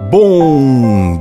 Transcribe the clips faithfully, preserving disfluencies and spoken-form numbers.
Bom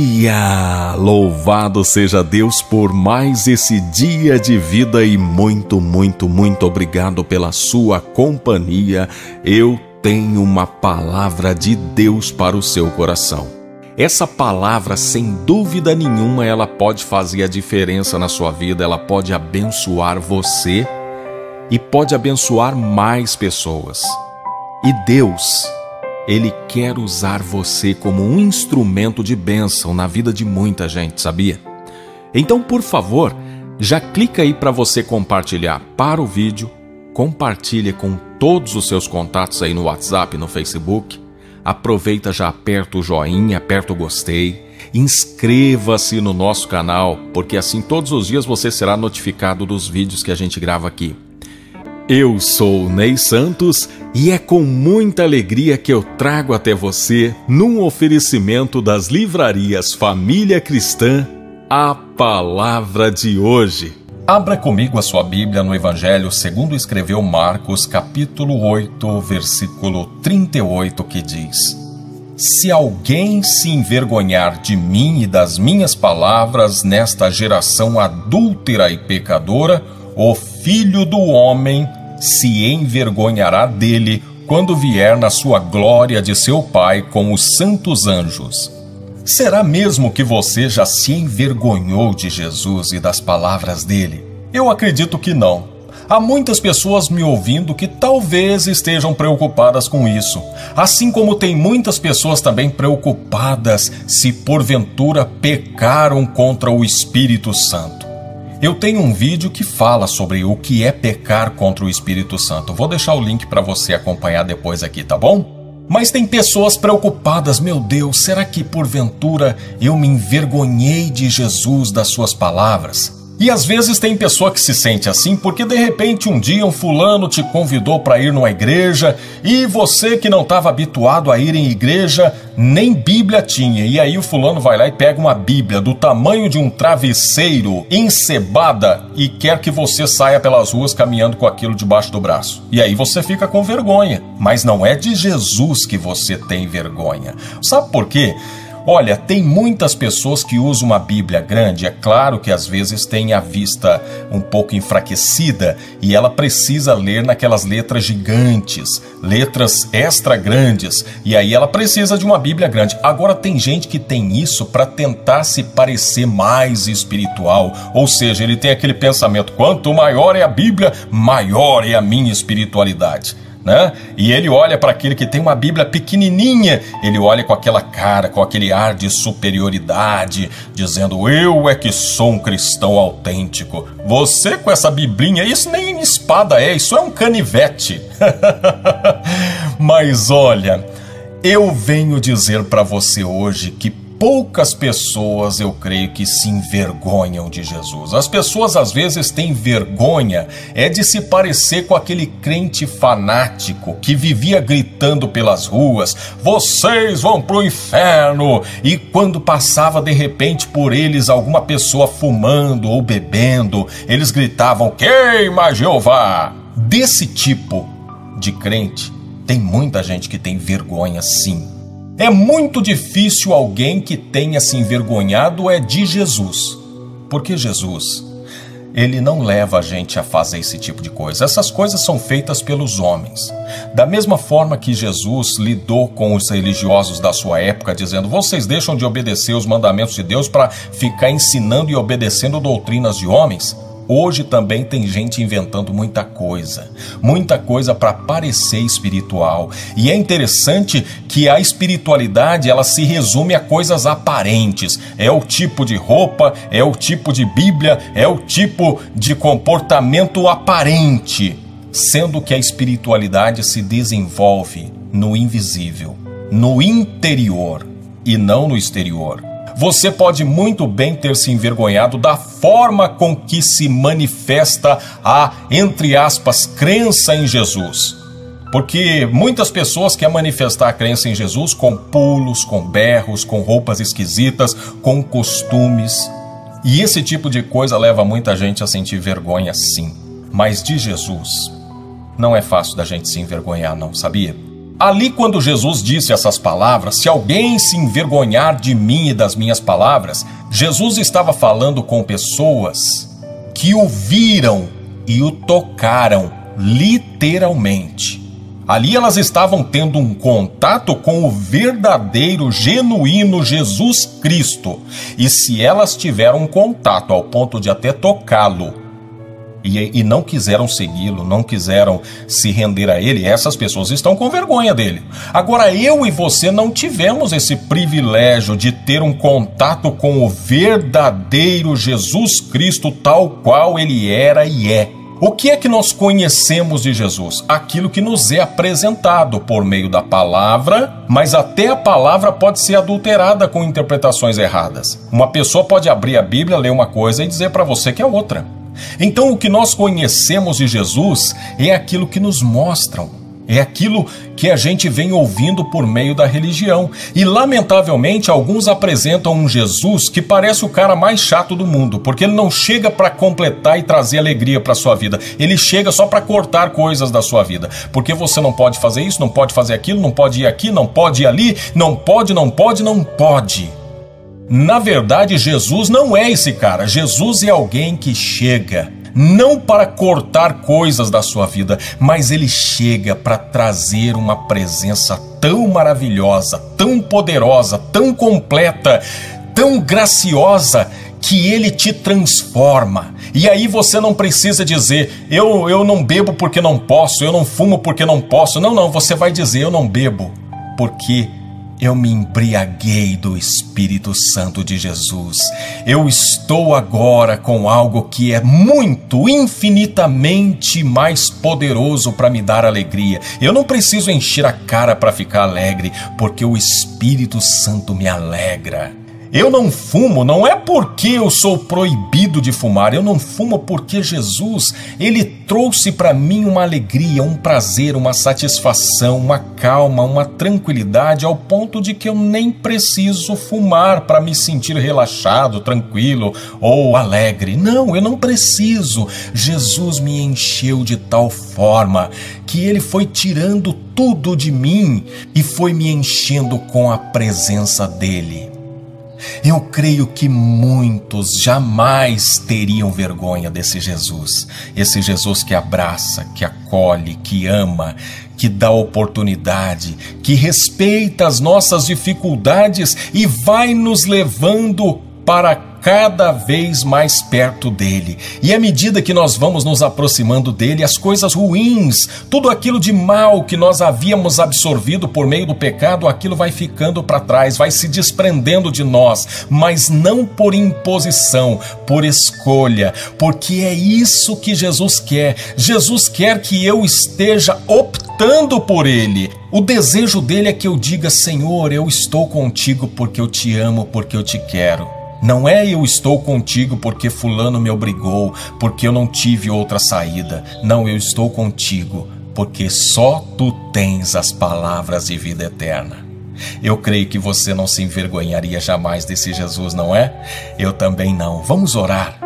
dia! Louvado seja Deus por mais esse dia de vida e muito, muito, muito obrigado pela sua companhia. Eu tenho uma palavra de Deus para o seu coração. Essa palavra, sem dúvida nenhuma, ela pode fazer a diferença na sua vida, ela pode abençoar você e pode abençoar mais pessoas. E Deus, Ele quer usar você como um instrumento de bênção na vida de muita gente, sabia? Então, por favor, já clica aí para você compartilhar para o vídeo, compartilha com todos os seus contatos aí no WhatsApp, no Facebook. Aproveita, já aperta o joinha, aperta o gostei, inscreva-se no nosso canal, porque assim todos os dias você será notificado dos vídeos que a gente grava aqui. Eu sou o Ney Santos e é com muita alegria que eu trago até você, num oferecimento das livrarias Família Cristã, a palavra de hoje. Abra comigo a sua Bíblia no Evangelho segundo escreveu Marcos, capítulo oito, versículo trinta e oito, que diz: Se alguém se envergonhar de mim e das minhas palavras nesta geração adúltera e pecadora, o Filho do Homem se envergonhará dele quando vier na sua glória de seu Pai com os santos anjos. Será mesmo que você já se envergonhou de Jesus e das palavras dele? Eu acredito que não. Há muitas pessoas me ouvindo que talvez estejam preocupadas com isso, assim como tem muitas pessoas também preocupadas se porventura pecaram contra o Espírito Santo. Eu tenho um vídeo que fala sobre o que é pecar contra o Espírito Santo. Vou deixar o link para você acompanhar depois aqui, tá bom? Mas tem pessoas preocupadas. Meu Deus, será que porventura eu me envergonhei de Jesus, das suas palavras? E às vezes tem pessoa que se sente assim porque de repente um dia um fulano te convidou para ir numa igreja e você que não estava habituado a ir em igreja nem Bíblia tinha. E aí o fulano vai lá e pega uma Bíblia do tamanho de um travesseiro, encebada, e quer que você saia pelas ruas caminhando com aquilo debaixo do braço. E aí você fica com vergonha. Mas não é de Jesus que você tem vergonha. Sabe por quê? Olha, tem muitas pessoas que usam uma Bíblia grande, é claro que às vezes tem a vista um pouco enfraquecida e ela precisa ler naquelas letras gigantes, letras extra grandes, e aí ela precisa de uma Bíblia grande. Agora tem gente que tem isso para tentar se parecer mais espiritual, ou seja, ele tem aquele pensamento: quanto maior é a Bíblia, maior é a minha espiritualidade. Né? E ele olha para aquele que tem uma Bíblia pequenininha, ele olha com aquela cara, com aquele ar de superioridade, dizendo: eu é que sou um cristão autêntico. Você com essa biblinha, isso nem espada é, isso é um canivete. Mas olha, eu venho dizer para você hoje que poucas pessoas, eu creio, que se envergonham de Jesus. As pessoas às vezes têm vergonha é de se parecer com aquele crente fanático que vivia gritando pelas ruas: vocês vão pro inferno! E quando passava de repente por eles alguma pessoa fumando ou bebendo, eles gritavam: queima Jeová! Desse tipo de crente tem muita gente que tem vergonha, sim. É muito difícil alguém que tenha se envergonhado é de Jesus. Porque Jesus, ele não leva a gente a fazer esse tipo de coisa. Essas coisas são feitas pelos homens. Da mesma forma que Jesus lidou com os religiosos da sua época, dizendo: vocês deixam de obedecer os mandamentos de Deus para ficar ensinando e obedecendo doutrinas de homens. Hoje também tem gente inventando muita coisa, muita coisa para parecer espiritual. E é interessante que a espiritualidade, ela se resume a coisas aparentes. É o tipo de roupa, é o tipo de Bíblia, é o tipo de comportamento aparente, sendo que a espiritualidade se desenvolve no invisível, no interior e não no exterior. Você pode muito bem ter se envergonhado da forma com que se manifesta a, entre aspas, crença em Jesus. Porque muitas pessoas querem manifestar a crença em Jesus com pulos, com berros, com roupas esquisitas, com costumes. E esse tipo de coisa leva muita gente a sentir vergonha, sim. Mas de Jesus não é fácil da gente se envergonhar, não, sabia? Ali, quando Jesus disse essas palavras, se alguém se envergonhar de mim e das minhas palavras, Jesus estava falando com pessoas que o viram e o tocaram, literalmente. Ali elas estavam tendo um contato com o verdadeiro, genuíno Jesus Cristo. E se elas tiveram um contato ao ponto de até tocá-lo, E, e não quiseram segui-lo, não quiseram se render a ele, essas pessoas estão com vergonha dele. Agora, eu e você não tivemos esse privilégio de ter um contato com o verdadeiro Jesus Cristo tal qual ele era e é. O que é que nós conhecemos de Jesus? Aquilo que nos é apresentado por meio da palavra, mas até a palavra pode ser adulterada com interpretações erradas. Uma pessoa pode abrir a Bíblia, ler uma coisa e dizer para você que é outra. Então, o que nós conhecemos de Jesus é aquilo que nos mostram, é aquilo que a gente vem ouvindo por meio da religião. E, lamentavelmente, alguns apresentam um Jesus que parece o cara mais chato do mundo, porque ele não chega para completar e trazer alegria para sua vida. Ele chega só para cortar coisas da sua vida, porque você não pode fazer isso, não pode fazer aquilo, não pode ir aqui, não pode ir ali, não pode, não pode, não pode. Na verdade, Jesus não é esse cara. Jesus é alguém que chega não para cortar coisas da sua vida, mas ele chega para trazer uma presença tão maravilhosa, tão poderosa, tão completa, tão graciosa, que ele te transforma. E aí você não precisa dizer, eu, eu não bebo porque não posso, eu não fumo porque não posso. Não, não, você vai dizer, eu não bebo porque eu me embriaguei do Espírito Santo de Jesus. Eu estou agora com algo que é muito, infinitamente mais poderoso para me dar alegria. Eu não preciso encher a cara para ficar alegre, porque o Espírito Santo me alegra. Eu não fumo, não é porque eu sou proibido de fumar, eu não fumo porque Jesus, ele trouxe para mim uma alegria, um prazer, uma satisfação, uma calma, uma tranquilidade, ao ponto de que eu nem preciso fumar para me sentir relaxado, tranquilo ou alegre. Não, eu não preciso. Jesus me encheu de tal forma que ele foi tirando tudo de mim e foi me enchendo com a presença dele. Eu creio que muitos jamais teriam vergonha desse Jesus. Esse Jesus que abraça, que acolhe, que ama, que dá oportunidade, que respeita as nossas dificuldades e vai nos levando para cada vez mais perto dele. E à medida que nós vamos nos aproximando dele, as coisas ruins, tudo aquilo de mal que nós havíamos absorvido por meio do pecado, aquilo vai ficando para trás, vai se desprendendo de nós, mas não por imposição, por escolha, porque é isso que Jesus quer. Jesus quer que eu esteja optando por ele. O desejo dele é que eu diga, Senhor, eu estou contigo porque eu te amo, porque eu te quero. Não é eu estou contigo porque fulano me obrigou, porque eu não tive outra saída. Não, eu estou contigo porque só tu tens as palavras de vida eterna. Eu creio que você não se envergonharia jamais desse Jesus, não é? Eu também não. Vamos orar.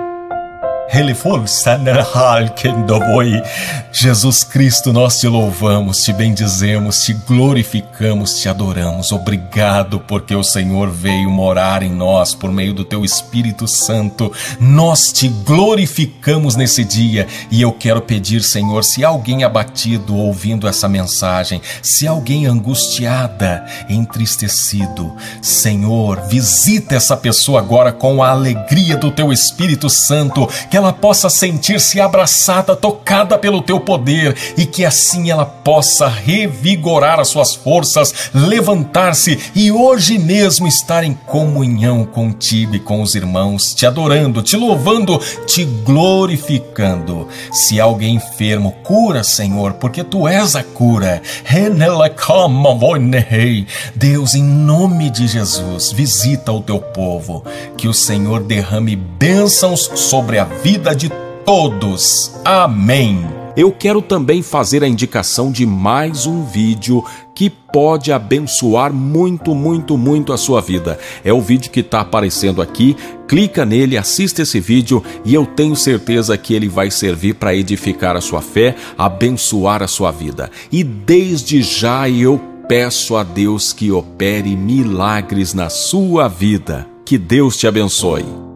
Jesus Cristo, nós te louvamos, te bendizemos, te glorificamos, te adoramos. Obrigado porque o Senhor veio morar em nós por meio do teu Espírito Santo. Nós te glorificamos nesse dia e eu quero pedir, Senhor, se alguém abatido ouvindo essa mensagem, se alguém angustiada, entristecido, Senhor, visita essa pessoa agora com a alegria do teu Espírito Santo, que ela possa sentir-se abraçada, tocada pelo teu poder e que assim ela possa revigorar as suas forças, levantar-se e hoje mesmo estar em comunhão contigo e com os irmãos, te adorando, te louvando, te glorificando. Se alguém enfermo, cura, Senhor, porque tu és a cura. Deus, em nome de Jesus, visita o teu povo, que o Senhor derrame bênçãos sobre a vida vida de todos. Amém. eu quero também fazer a indicação de mais um vídeo que pode abençoar muito, muito, muito a sua vida. É o vídeo que está aparecendo aqui. Clica nele, assista esse vídeo e eu tenho certeza que ele vai servir para edificar a sua fé, abençoar a sua vida. E desde já eu peço a Deus que opere milagres na sua vida. Que Deus te abençoe.